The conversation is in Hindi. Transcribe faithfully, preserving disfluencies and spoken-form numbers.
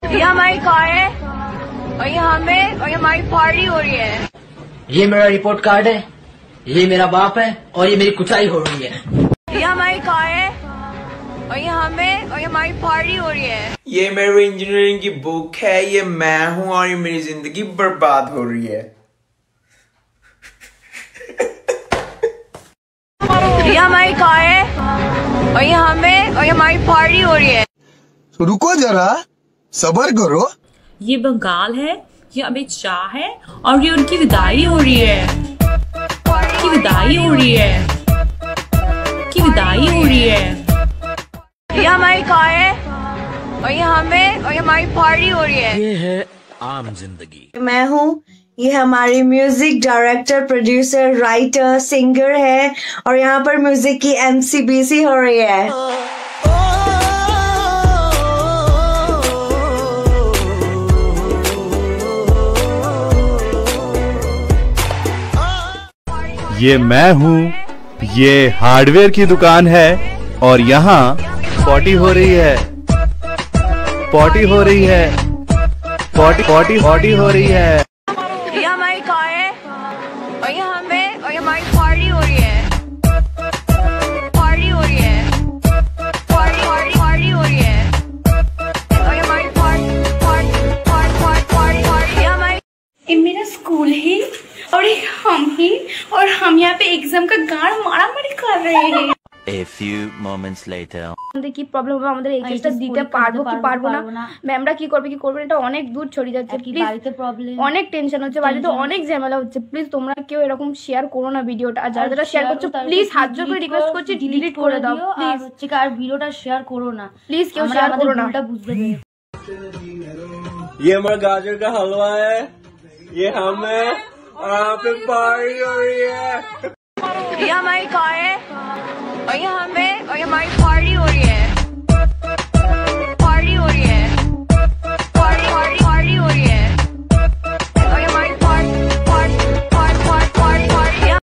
ये हमारी कार है और ये हमें और ये हमारी पार्टी हो रही है। ये मेरा रिपोर्ट कार्ड है, ये मेरा बाप है और ये मेरी कुटाई हो रही है। ये हमारी कार है और ये हमें और ये हमारी पार्टी हो रही है। ये मेरी इंजीनियरिंग की बुक है, ये मैं हूँ और ये मेरी जिंदगी बर्बाद हो रही है। ये हमारी कार है और ये हमें और ये हमारी पार्टी हो रही है। रुको जरा, सब्र करो। ये बंगाल है, ये अमित शाह है और ये उनकी विदाई हो रही है। की विदाई हो रही है की विदाई हो रही है। ये हमारी कार है और ये हमें और ये हमारी पार्टी हो रही है। ये है आम जिंदगी। मैं हूँ, ये हमारी music director, producer, writer, singer है और यहाँ पर म्यूजिक की एमसीबीसी हो रही है। ये मैं हूँ, ये हार्डवेयर की दुकान है और यहाँ पॉटी हो रही है, पॉटी हो रही है, पॉटी पॉटी पॉटी हो रही है। ये हमारी कार है और ये हमें और ये हमारी पार्टी हो रही है। पार्टी हो रही है, पार्टी पार्टी पार्टी हो रही है और ये हमारी party party party party party. ये हमारी ये मेरा स्कूल है और ये हम ही और हम यहाँ पे एग्जाम का गाड़ मारा मारी कर रहे हैं। A few moments later. আমাদের কি প্রবলেম হবে, আমাদের এই কেসটা দিতে পারবো কি পারবো না, ম্যামরা কি করবে কি করবে, এটা অনেক দূর ছড়িয়ে যাচ্ছে। প্লিজ, বাড়িতে প্রবলেম, অনেক টেনশন হচ্ছে, বাড়িতে অনেক ঝামেলা হচ্ছে। প্লিজ তোমরা কেউ এরকম শেয়ার করো না ভিডিওটা, আর যারা যারা শেয়ার করছো প্লিজ হাত জোর করে রিকোয়েস্ট করছি ডিলিট করে দাও প্লিজ। হচ্ছে আর ভিডিওটা শেয়ার করো না প্লিজ, কেউ শেয়ার করো না, এটা বুঝতে পেরে। ये हमारा गाजर का हलवा है, ये हम है और यहाँ पे पार्टी हो रही है। ये हमारी कार है और ये हमें और ये हमारी पार्टी